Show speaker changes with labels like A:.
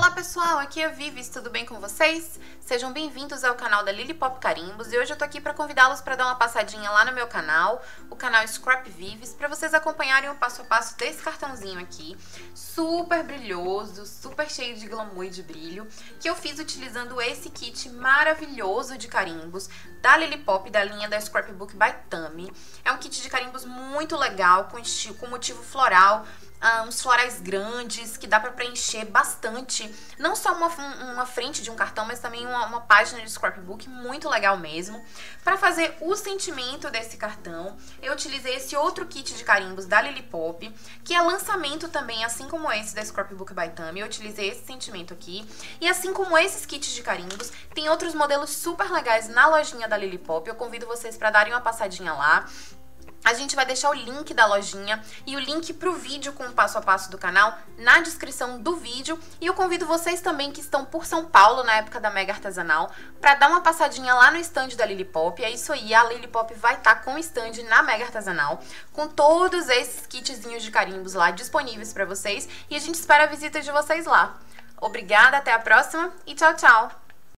A: Olá pessoal, aqui é a Vivis, tudo bem com vocês? Sejam bem-vindos ao canal da Lily Pop Carimbos e hoje eu tô aqui para convidá-los para dar uma passadinha lá no meu canal, o canal Scrap Vivis, para vocês acompanharem o passo a passo desse cartãozinho aqui, super brilhoso, super cheio de glamour e de brilho, que eu fiz utilizando esse kit maravilhoso de carimbos da Lily Pop, da linha da Scrapbook by Tammy. É um kit de carimbos muito legal, com motivo floral, uns florais grandes, que dá pra preencher bastante, não só uma frente de um cartão, mas também uma página de scrapbook, muito legal mesmo. Para fazer o sentimento desse cartão, eu utilizei esse outro kit de carimbos da Lily Pop, que é lançamento também, assim como esse da Scrapbook by Tammy. Eu utilizei esse sentimento aqui, e assim como esses kits de carimbos, tem outros modelos super legais na lojinha da Lily Pop. Eu convido vocês para darem uma passadinha lá. A gente vai deixar o link da lojinha e o link pro vídeo com o passo a passo do canal na descrição do vídeo. E eu convido vocês também que estão por São Paulo na época da Mega Artesanal para dar uma passadinha lá no stand da Lily Pop. É isso aí, a Lily Pop vai estar com o stand na Mega Artesanal, com todos esses kitzinhos de carimbos lá disponíveis para vocês. E a gente espera a visita de vocês lá. Obrigada, até a próxima e tchau, tchau!